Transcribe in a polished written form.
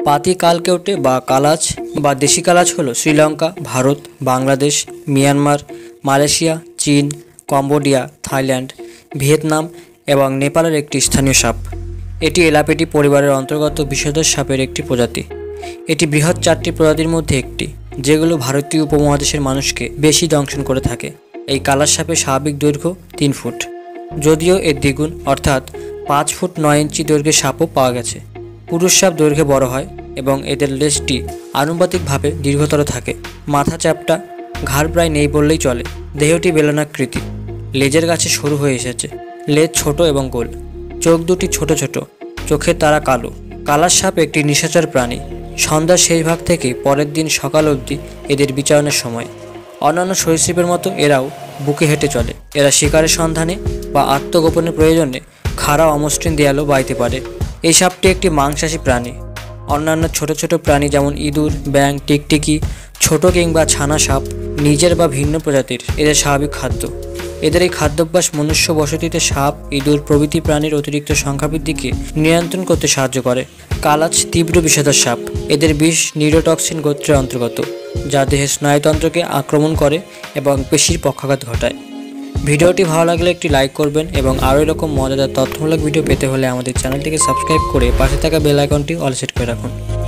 পাতি কালকেউটে বা কালাচ বা দেশি কালাচ হলো শ্রীলঙ্কা, ভারত, বাংলাদেশ, মিয়ানমার, মালয়েশিয়া, চীন, কম্বোডিয়া, থাইল্যান্ড, ভিয়েতনাম এবং নেপালের একটি স্থানীয় সাপ। এটি এলাপেটি পরিবারের অন্তর্গত বিষধর সাপের একটি প্রজাতি। এটি বৃহৎ 4টি প্রজাতির মধ্যে একটি, যেগুলো ভারতীয় উপমহাদেশের মানুষকে বেশি দংশন করে থাকে। এই কালাচ সাপের স্বাভাবিক দৈর্ঘ্য 3 ফুট, যদিও এর দ্বিগুণ অর্থাৎ 5 ফুট 9 ইঞ্চি দৈর্ঘ্যের সাপও পাওয়া গেছে। পুরুষ সাপ দৈর্ঘ্যে বড় হয় এবং এদের লেজটি আনুপাতিকভাবে দীর্ঘতর থাকে। মাথা চ্যাপ্টা, ঘাড় প্রায় নেই বললেই চলে। দেহটি বেলনাকৃতি, লেজের কাছে সরু হয়ে এসেছে। লেজ ছোট এবং গোল, চোখ দুটি ছোট ছোট, চোখের তারা কালো। কালাচ সাপ একটি নিশাচর প্রাণী। সন্ধ্যার শেষ ভাগ থেকে পরের দিন সকাল অবধি এদের বিচরণের সময়। অন্যান্য সরীসৃপের মতো এরাও বুকে হেঁটে চলে। এরা শিকারের সন্ধানে বা আত্মগোপনের প্রয়োজনে খাড়া অমসৃণ দেয়ালও বাইতে পারে। এই সাপটি একটি মাংসাশী প্রাণী। অন্যান্য ছোট ছোট প্রাণী যেমন ইঁদুর, ব্যাঙ, টিকটিকি, ছোট কিংবা ছানা সাপ নিজের বা ভিন্ন প্রজাতির এদের স্বাভাবিক খাদ্য। এদের এই খাদ্যাভ্যাস মনুষ্য বসতিতে সাপ, ইঁদুর প্রভৃতি প্রাণীর অতিরিক্ত সংখ্যা বৃদ্ধিকে নিয়ন্ত্রণ করতে সাহায্য করে। কালাচ তীব্র বিষধর সাপ। এদের বিষ নিউরোটক্সিন গোত্রের অন্তর্গত, যা দেহের স্নায়ুতন্ত্রকে আক্রমণ করে এবং পেশির পক্ষাঘাত ঘটায়। ভিডিওটি ভালো লাগলে একটি লাইক করবেন এবং আরও এরকম মজাদার তথ্যমূলক ভিডিও পেতে হলে আমাদের চ্যানেলটিকে সাবস্ক্রাইব করে পাশে থাকা বেল আইকনটি অল সেট করে রাখুন।